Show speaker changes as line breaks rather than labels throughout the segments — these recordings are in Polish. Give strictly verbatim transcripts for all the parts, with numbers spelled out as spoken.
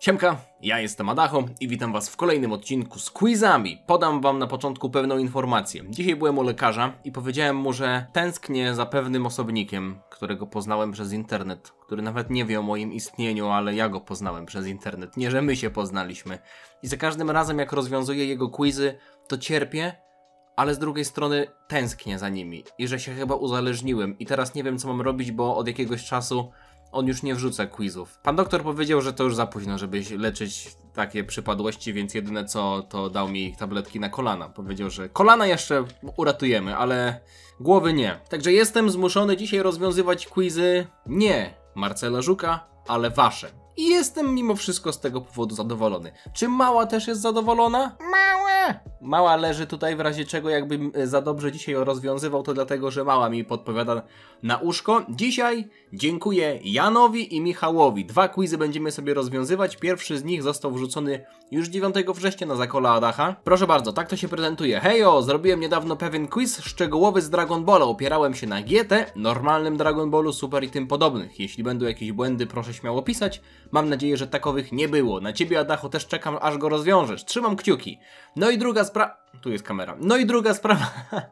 Siemka, ja jestem Adacho i witam was w kolejnym odcinku z quizami. Podam wam na początku pewną informację. Dzisiaj byłem u lekarza i powiedziałem mu, że tęsknię za pewnym osobnikiem, którego poznałem przez internet, który nawet nie wie o moim istnieniu, ale ja go poznałem przez internet. Nie, że my się poznaliśmy. I za każdym razem jak rozwiązuję jego quizy, to cierpię, ale z drugiej strony tęsknię za nimi i że się chyba uzależniłem i teraz nie wiem co mam robić, bo od jakiegoś czasu on już nie wrzuca quizów. Pan doktor powiedział, że to już za późno, żeby leczyć takie przypadłości, więc jedyne co, to dał mi tabletki na kolana. Powiedział, że kolana jeszcze uratujemy, ale głowy nie. Także jestem zmuszony dzisiaj rozwiązywać quizy nie Marcela Żuka, ale wasze. I jestem mimo wszystko z tego powodu zadowolony. Czy Mała też jest zadowolona? Mała! Mała leży tutaj w razie czego jakbym za dobrze dzisiaj rozwiązywał, to dlatego, że Mała mi podpowiada na uszko. Dzisiaj dziękuję Janowi i Michałowi. Dwa quizy będziemy sobie rozwiązywać. Pierwszy z nich został wrzucony już dziewiątego września na Zakola Adacha. Proszę bardzo, tak to się prezentuje. Hejo, zrobiłem niedawno pewien quiz szczegółowy z Dragon Balla. Opierałem się na G T, normalnym Dragon Ballu, Super i tym podobnych. Jeśli będą jakieś błędy, proszę śmiało pisać. Mam nadzieję, że takowych nie było. Na ciebie, Adacho, też czekam, aż go rozwiążesz. Trzymam kciuki. No i druga sprawa... Tu jest kamera. No i druga sprawa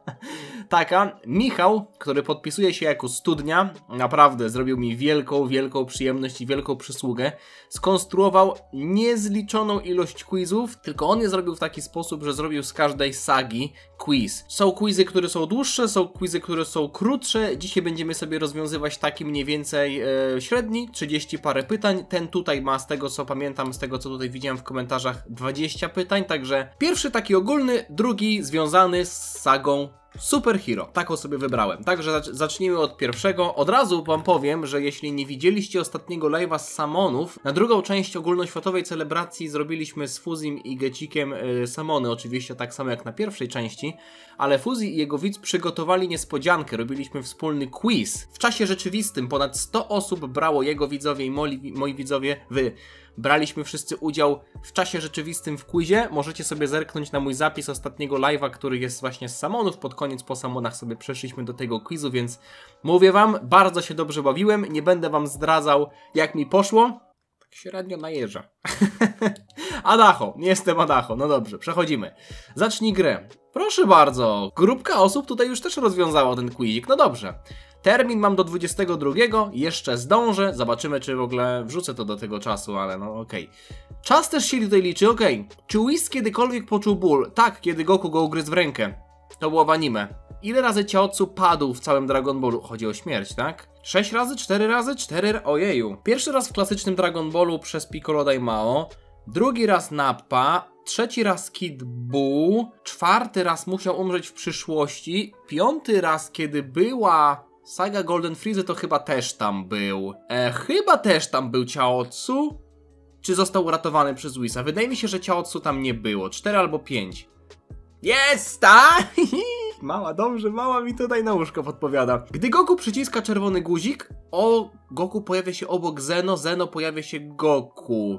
taka. Michał, który podpisuje się jako studnia, naprawdę zrobił mi wielką, wielką przyjemność i wielką przysługę. Skonstruował niezliczoną ilość quizów, tylko on je zrobił w taki sposób, że zrobił z każdej sagi quiz. Są quizy, które są dłuższe, są quizy, które są krótsze. Dzisiaj będziemy sobie rozwiązywać taki mniej więcej e, średni, trzydzieści parę pytań. Ten tutaj ma, z tego co pamiętam, z tego co tutaj widziałem w komentarzach, dwadzieścia pytań, także pierwszy taki ogólny, drugi związany z sagą Super Hero. Taką sobie wybrałem. Także zacznijmy od pierwszego. Od razu wam powiem, że jeśli nie widzieliście ostatniego live'a z Samonów, na drugą część ogólnoświatowej celebracji zrobiliśmy z Fuzim i Gecikiem yy, Samony, oczywiście tak samo jak na pierwszej części, ale Fuzi i jego widz przygotowali niespodziankę. Robiliśmy wspólny quiz. W czasie rzeczywistym ponad sto osób brało, jego widzowie i moi, moi widzowie, wy. Braliśmy wszyscy udział w czasie rzeczywistym w quizie. Możecie sobie zerknąć na mój zapis ostatniego live'a, który jest właśnie z Samonów. Pod koniec po Samonach sobie przeszliśmy do tego quizu, więc mówię wam, bardzo się dobrze bawiłem. Nie będę wam zdradzał, jak mi poszło. Tak średnio najeżdża. Adacho, nie jestem Adacho. No dobrze, przechodzimy. Zacznij grę. Proszę bardzo. Grupka osób tutaj już też rozwiązała ten quizik. No dobrze. Termin mam do dwudziestego drugiego, jeszcze zdążę, zobaczymy czy w ogóle wrzucę to do tego czasu, ale no okej. Okay. Czas też się tutaj liczy, okej. Okay. Czy Whis kiedykolwiek poczuł ból? Tak, kiedy Goku go ugryzł w rękę. To było w anime. Ile razy Chaozu padł w całym Dragon Ballu? Chodzi o śmierć, tak? sześć razy? cztery razy? cztery... Ojeju. Pierwszy raz w klasycznym Dragon Ballu przez Piccolo Daimao, drugi raz Nappa, trzeci raz Kid Buu, czwarty raz musiał umrzeć w przyszłości, piąty raz kiedy była... Saga Golden Frieze to chyba też tam był. E, chyba też tam był Chaozu? Czy został uratowany przez Whisa? Wydaje mi się, że Chaozu tam nie było. cztery albo pięć. Jest, tak? Mała, dobrze, mała mi tutaj na łóżko podpowiada. Gdy Goku przyciska czerwony guzik, o, Goku pojawia się obok Zeno, Zeno pojawia się Goku.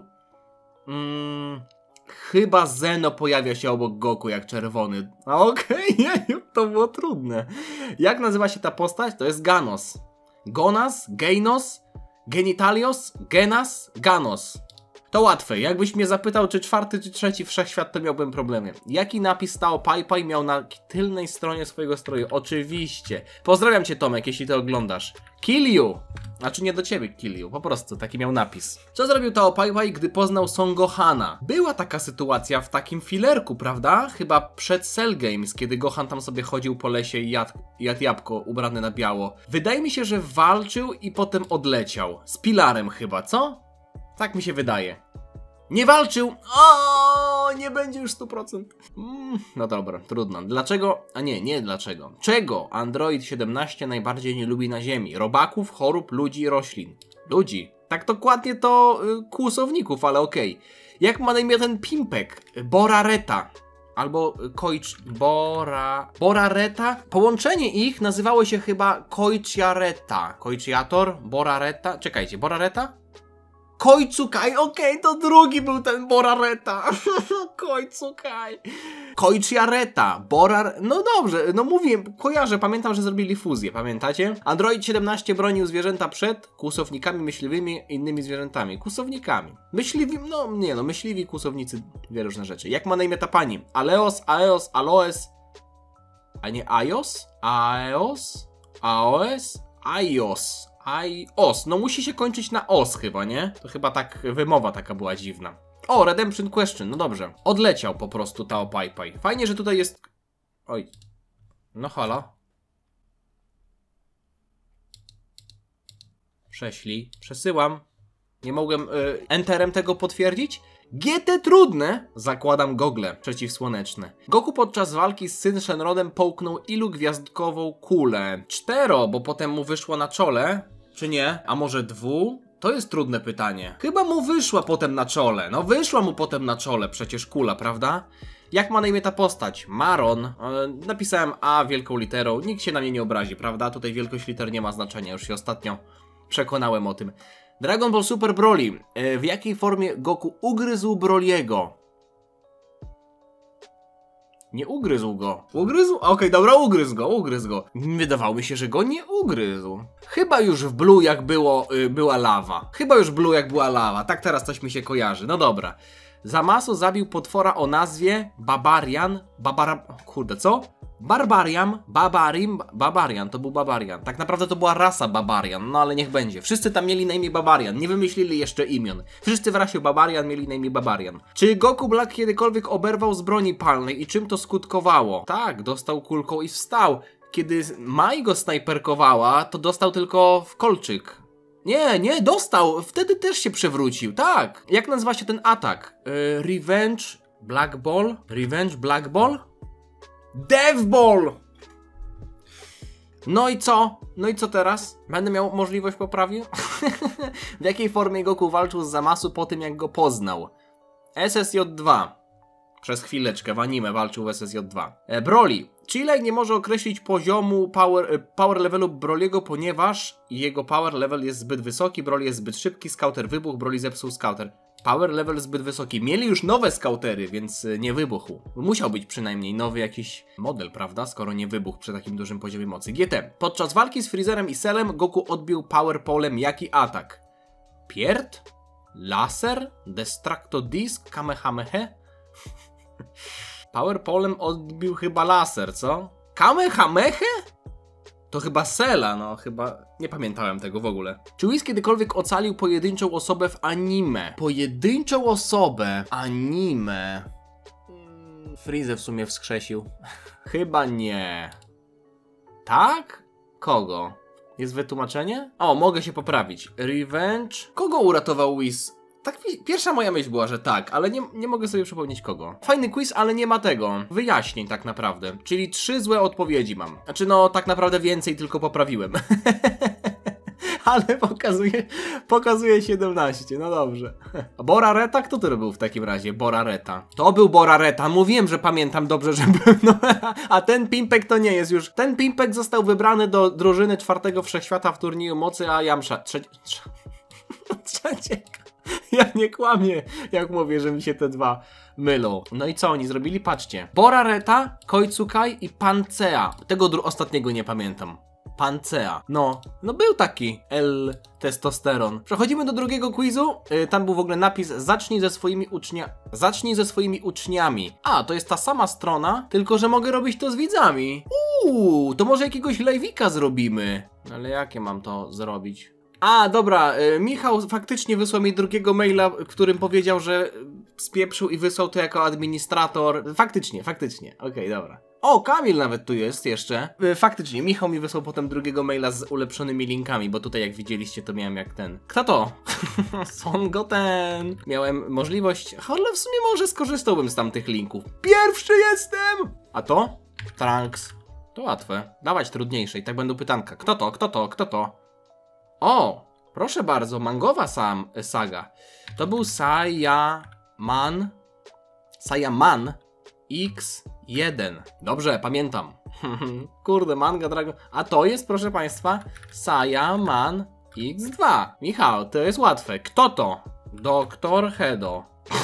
Mm, chyba Zeno pojawia się obok Goku jak czerwony. Okej, okay, to było trudne. Jak nazywa się ta postać? To jest Ganos. Gonas, Geinos, Genitalios, Genas, Ganos. To łatwe. Jakbyś mnie zapytał, czy czwarty, czy trzeci wszechświat, to miałbym problemy. Jaki napis Tao Pai Pai miał na tylnej stronie swojego stroju? Oczywiście. Pozdrawiam cię, Tomek, jeśli to oglądasz. Kill you! Znaczy nie do ciebie Kill you, po prostu taki miał napis. Co zrobił Tao Pai Pai, gdy poznał Son Gohana? Była taka sytuacja w takim filerku, prawda? Chyba przed Cell Games, kiedy Gohan tam sobie chodził po lesie i jadł, jadł jabłko ubrane na biało. Wydaje mi się, że walczył i potem odleciał. Z Pilarem chyba, co? Tak mi się wydaje. Nie walczył! O, nie będzie już sto procent. Mm, no dobra, trudno. Dlaczego? A nie, nie dlaczego. Czego Android siedemnaście najbardziej nie lubi na Ziemi? Robaków, chorób, ludzi i roślin. Ludzi. Tak dokładnie to y, kłusowników, ale okej. Okay. Jak ma na imię ten pimpek? Borareta. Albo Koicz... Bora... Borareta? Połączenie ich nazywało się chyba Koiciareta. Koiciator? Borareta? Czekajcie, Borareta? Koichukaj, okej, okay, to drugi był ten Borareta. Koichukaj. Koichiareta, Borar... No dobrze, no mówię, kojarzę, pamiętam, że zrobili fuzję, pamiętacie? Android siedemnaście bronił zwierzęta przed kłusownikami, myśliwymi i innymi zwierzętami. Kłusownikami. Myśliwi, no nie no, myśliwi, kłusownicy, dwie różne rzeczy. Jak ma na imię ta pani? Aleos, Aeos, Aloes... A nie Aios? Aeos? Aos? Aios. Aios. No musi się kończyć na os chyba, nie? To chyba tak wymowa taka była dziwna. O, Redemption Question, no dobrze. Odleciał po prostu Tao Pai Pai. Fajnie, że tutaj jest... Oj. No halo. Prześlij. Przesyłam. Nie mogłem y, enterem tego potwierdzić? G T trudne! Zakładam gogle przeciwsłoneczne. Goku podczas walki z Syn Shenrodem połknął ilu gwiazdkową kulę? Cztero, bo potem mu wyszło na czole. Czy nie? A może dwu? To jest trudne pytanie. Chyba mu wyszła potem na czole. No wyszła mu potem na czole przecież kula, prawda? Jak ma na imię ta postać? Maron. E, napisałem A wielką literą. Nikt się na mnie nie obrazi, prawda? Tutaj wielkość liter nie ma znaczenia. Już się ostatnio przekonałem o tym. Dragon Ball Super Broly. E, w jakiej formie Goku ugryzł Broly'ego? Nie ugryzł go. Ugryzł? Okej, okay, dobra, ugryzł go, ugryzł go. Wydawało mi się, że go nie ugryzł. Chyba już w Blue jak było, yy, była lawa. Chyba już w Blue jak była lawa. Tak teraz coś mi się kojarzy. No dobra. Zamasu zabił potwora o nazwie Babarian. Babara... Kurde, co? Barbarian, Babarim, Babarian, to był Babarian. Tak naprawdę to była rasa Babarian, no ale niech będzie. Wszyscy tam mieli na imię Babarian, nie wymyślili jeszcze imion. Wszyscy w rasie Babarian mieli na imię Babarian. Czy Goku Black kiedykolwiek oberwał z broni palnej i czym to skutkowało? Tak, dostał kulką i wstał. Kiedy Mai go snajperkowała, to dostał tylko w kolczyk. Nie, nie, dostał, wtedy też się przewrócił, tak. Jak nazywa się ten atak? Yy, Revenge Black Ball? Revenge Black Ball? Death Ball! No i co? No i co teraz? Będę miał możliwość poprawy? W jakiej formie Goku walczył z Zamasu po tym, jak go poznał? S S J dwa. Przez chwileczkę w anime walczył w S S J dwa. E, Broly. Chile nie może określić poziomu power, power levelu Broly'ego, ponieważ jego power level jest zbyt wysoki, Broly jest zbyt szybki, Scouter wybuchł, Broly zepsuł Scouter. Power level zbyt wysoki. Mieli już nowe skautery, więc nie wybuchł. Musiał być przynajmniej nowy jakiś model, prawda? Skoro nie wybuchł przy takim dużym poziomie mocy. G T. Podczas walki z Freezerem i Cellem Goku odbił Power Polem jaki atak? Pierd? Laser? Destructo Disc? Kamehameha? Power Polem odbił chyba laser, co? Kamehameha? To chyba Cella, no chyba... Nie pamiętałem tego w ogóle. Czy Whis kiedykolwiek ocalił pojedynczą osobę w anime? Pojedynczą osobę? Anime... Hmm, Freezer w sumie wskrzesił. Chyba nie. Tak? Kogo? Jest wytłumaczenie? O, mogę się poprawić. Revenge? Kogo uratował Whis? Tak, pierwsza moja myśl była, że tak, ale nie, nie mogę sobie przypomnieć kogo. Fajny quiz, ale nie ma tego. Wyjaśnień tak naprawdę. Czyli trzy złe odpowiedzi mam. Znaczy no, tak naprawdę więcej, tylko poprawiłem. Ale pokazuje, pokazuje siedemnaście, no dobrze. Borareta? Kto to był w takim razie? Borareta. To był Borareta, mówiłem, że pamiętam dobrze, że był. No, a ten Pimpek to nie jest już. Ten Pimpek został wybrany do drużyny czwartego wszechświata w turnieju mocy, a Yamcha... Trze... Trze... Trzeciego. Ja nie kłamię, jak mówię, że mi się te dwa mylą. No i co oni zrobili? Patrzcie. Borareta, Koichukaj i Pancea. Tego ostatniego nie pamiętam. Pancea. No, no był taki L testosteron. Przechodzimy do drugiego quizu. Yy, tam był w ogóle napis zacznij ze swoimi uczniami. Zacznij ze swoimi uczniami. A, to jest ta sama strona, tylko że mogę robić to z widzami. Uuu, to może jakiegoś live'ika zrobimy. Ale jakie mam to zrobić? A, dobra, y, Michał faktycznie wysłał mi drugiego maila, w którym powiedział, że spieprzył i wysłał to jako administrator. Faktycznie, faktycznie. Okej, okay, dobra. O, Kamil nawet tu jest jeszcze. Y, faktycznie, Michał mi wysłał potem drugiego maila z ulepszonymi linkami, bo tutaj jak widzieliście to miałem jak ten. Kto to? Son Goten. Miałem możliwość, ale w sumie może skorzystałbym z tamtych linków. Pierwszy jestem! A to? Trunks. To łatwe. Dawać trudniejsze i tak będą pytanka. Kto to? Kto to? Kto to? O, proszę bardzo, mangowa sam, saga. To był Saiyaman, Saiyaman X jeden. Dobrze, pamiętam. Kurde, manga Dragon. A to jest, proszę państwa, Saiyaman iks dwa. Michał, to jest łatwe. Kto to? Doktor Hedo.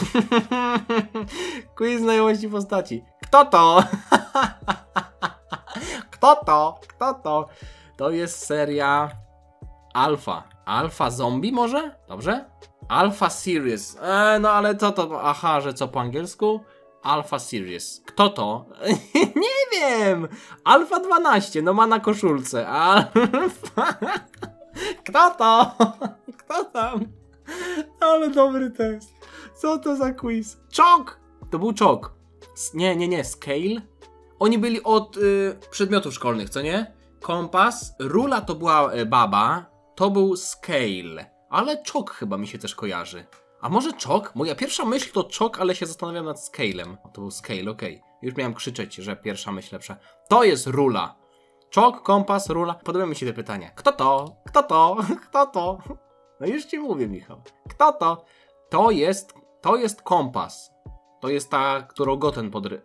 Quiz znajomości postaci. Kto to? Kto to? Kto to? To jest seria Alpha. Alpha Zombie może? Dobrze? Alpha Series. E, no ale co to? Aha, że co po angielsku? Alpha Series. Kto to? Nie wiem! Alpha dwanaście, no ma na koszulce. Alpha... Kto to? Kto tam? Ale dobry test. Co to za quiz? Czok! To był czok. Nie, nie, nie. Scale? Oni byli od y, przedmiotów szkolnych, co nie? Kompas. Rula to była y, baba. To był scale. Ale czok chyba mi się też kojarzy. A może czok? Moja pierwsza myśl to czok, ale się zastanawiam nad scalem. O, to był scale, okej. Okay. Już miałem krzyczeć, że pierwsza myśl lepsza. To jest rula. Czok, kompas, rula. Podoba mi się te pytania. Kto to? Kto to? Kto to? No już ci mówię, Michał. Kto to? To jest, to jest kompas. To jest ta, którą Goten podry...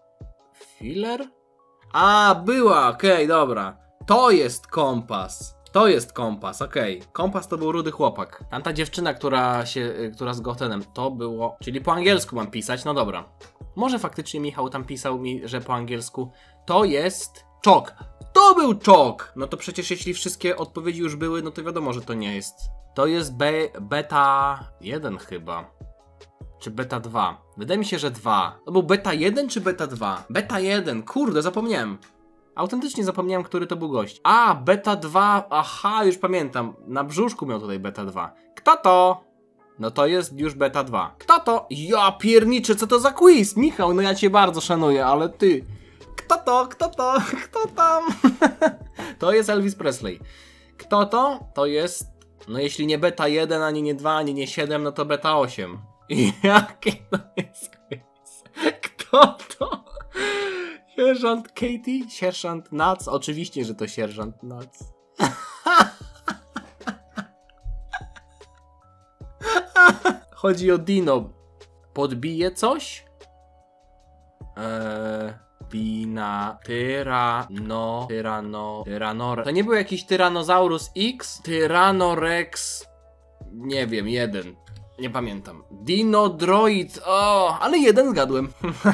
Filler? A, była, okej, okay, dobra. To jest kompas. To jest kompas, okej. Okay. Kompas to był rudy chłopak. Tamta dziewczyna, która się, która z Gotenem, to było... Czyli po angielsku mam pisać, no dobra. Może faktycznie Michał tam pisał mi, że po angielsku. To jest czok. To był czok! No to przecież jeśli wszystkie odpowiedzi już były, no to wiadomo, że to nie jest. To jest be, beta jeden chyba. Czy beta dwa? Wydaje mi się, że dwa. To był beta jeden czy beta dwa? Beta jeden, kurde, zapomniałem. Autentycznie zapomniałem, który to był gość. A, beta dwa, aha, już pamiętam. Na brzuszku miał tutaj beta dwa. Kto to? No to jest już beta dwa. Kto to? Ja pierniczę, co to za quiz? Michał, no ja cię bardzo szanuję, ale ty... Kto to? Kto to? Kto tam? To jest Elvis Presley. Kto to? To jest... No jeśli nie beta jeden, ani nie dwa, ani nie siedem, no to beta osiem. Jakie to jest quiz? Kto to? Sierżant Katie? Sierżant Nuts? Oczywiście, że to Sierżant Nuts. Chodzi o Dino. Podbije coś? Eee... Bina... Tyrano... Tyrano... Tyranor... To nie był jakiś Tyrannosaurus X? Tyrannorex... Nie wiem, jeden. Nie pamiętam. Dinodroid... O, ale jeden zgadłem.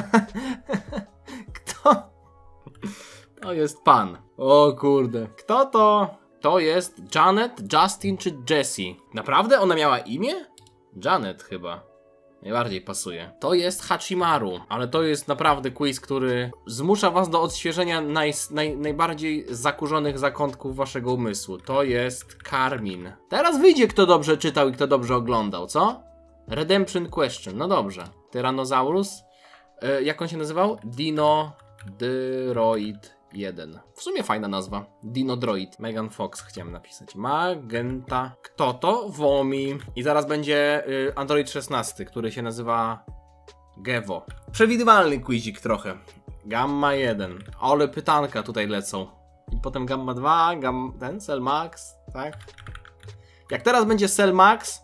Kto? To jest pan. O kurde. Kto to? To jest Janet, Justin czy Jessie? Naprawdę? Ona miała imię? Janet chyba. Najbardziej pasuje. To jest Hachimaru, ale to jest naprawdę quiz, który zmusza was do odświeżenia naj, naj, najbardziej zakurzonych zakątków waszego umysłu. To jest Karmin. Teraz wyjdzie, kto dobrze czytał i kto dobrze oglądał, co? Redemption Question, no dobrze. Tyrannosaurus, e, jak on się nazywał? Dinodroid jeden. W sumie fajna nazwa. Dinodroid. Megan Fox chciałem napisać. Magenta. Kto to? Womi. I zaraz będzie y, Android szesnaście, który się nazywa Gevo. Przewidywalny quizik trochę. Gamma jeden. Ale pytanka tutaj lecą. I potem Gamma dwa, Gam... ten Cell Max, tak? Jak teraz będzie Cell Max...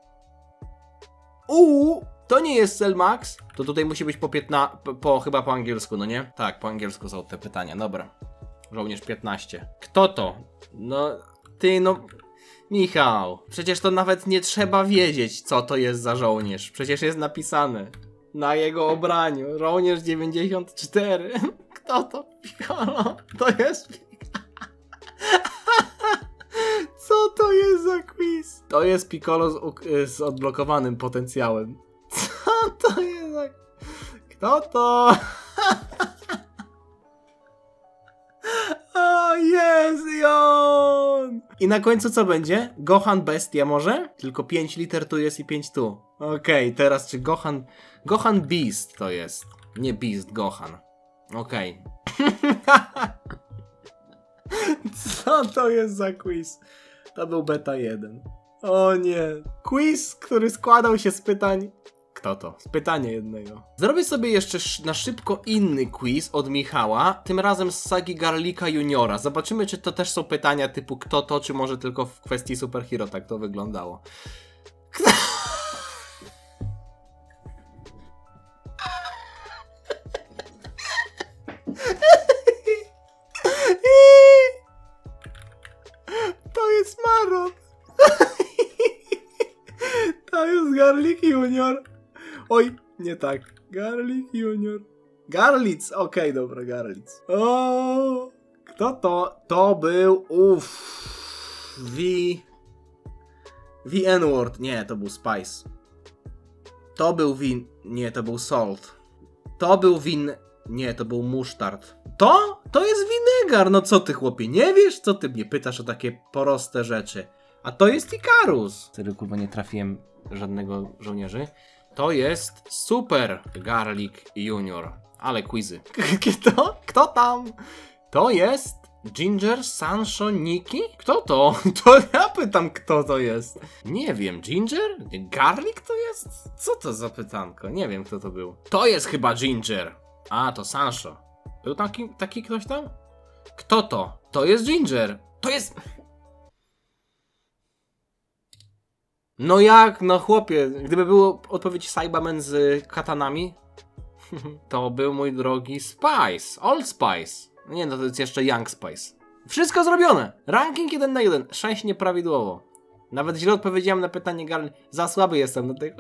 Uuu! To nie jest Cell Max, to tutaj musi być po piętnaście, po, po chyba po angielsku, no nie? Tak, po angielsku są te pytania, dobra. Żołnierz piętnaście. Kto to? No, ty no... Michał, przecież to nawet nie trzeba wiedzieć, co to jest za żołnierz. Przecież jest napisane na jego obraniu. Żołnierz dziewięćdziesiąt cztery. Kto to? Piccolo. To jest... Co to jest za quiz? To jest Piccolo z, z odblokowanym potencjałem. Co to jest za... Kto to? O, jest i on! I na końcu co będzie? Gohan Bestia może? Tylko pięć liter tu jest i pięć tu. Okej, okay, teraz czy Gohan... Gohan Beast to jest. Nie Beast, Gohan. Okej. Okay. Co to jest za quiz? To był beta jeden. O nie. Quiz, który składał się z pytań... Kto to? Z pytania jednego. Zrobię sobie jeszcze na szybko inny quiz od Michała, tym razem z sagi Garlika Juniora. Zobaczymy, czy to też są pytania typu kto to, czy może tylko w kwestii superhero tak to wyglądało. Kto... To jest Maron. Garlic Junior. Oj, nie tak. Garlic Junior. Garlic, okej, okay, dobra, Garlic. O, kto to? To był, uff, V... V N-word. Nie, to był Spice. To był Win... Nie, to był Salt. To był Win... Nie, to był musztard. To? To jest winegar. No co ty, chłopie, nie wiesz? Co ty mnie pytasz o takie proste rzeczy? A to jest Ikarus. Serio, kurwa, nie trafiłem żadnego żołnierzy. To jest Super Garlic Junior. Ale quizy. Kto? Kto tam? To jest Ginger Sancho Nikki? Kto to? To ja pytam, kto to jest. Nie wiem, Ginger? Garlic to jest? Co to za pytanko? Nie wiem, kto to był. To jest chyba Ginger. A, to Sancho. Był taki, taki ktoś tam? Kto to? To jest Ginger. To jest... No jak? No chłopie, gdyby było odpowiedź Cyberman z katanami, to był, mój drogi, Spice. Old Spice. Nie, no to jest jeszcze Young Spice. Wszystko zrobione. Ranking jeden na jeden. sześć nieprawidłowo. Nawet źle odpowiedziałem na pytanie Garli. Za słaby jestem do tego.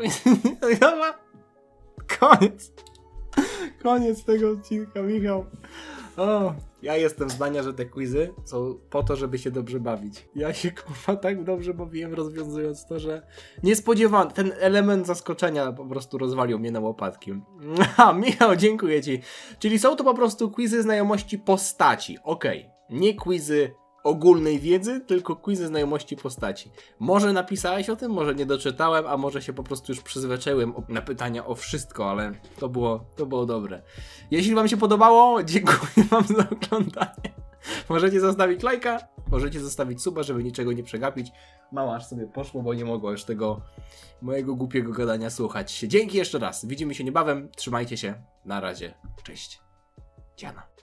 Koniec. Koniec tego odcinka, Michał. O, ja jestem zdania, że te quizy są po to, żeby się dobrze bawić. Ja się, kurwa, tak dobrze bawiłem, rozwiązując to, że niespodziewany, ten element zaskoczenia po prostu rozwalił mnie na łopatki. A, Michał, dziękuję ci. Czyli są to po prostu quizy znajomości postaci. Okej, okay. Nie quizy ogólnej wiedzy, tylko quizy znajomości postaci. Może napisałeś o tym, może nie doczytałem, a może się po prostu już przyzwyczaiłem na pytania o wszystko, ale to było, to było dobre. Jeśli wam się podobało, dziękuję wam za oglądanie. Możecie zostawić lajka, możecie zostawić suba, żeby niczego nie przegapić. Mała aż sobie poszło, bo nie mogła już tego mojego głupiego gadania słuchać. Dzięki jeszcze raz. Widzimy się niebawem. Trzymajcie się. Na razie. Cześć. Dziana.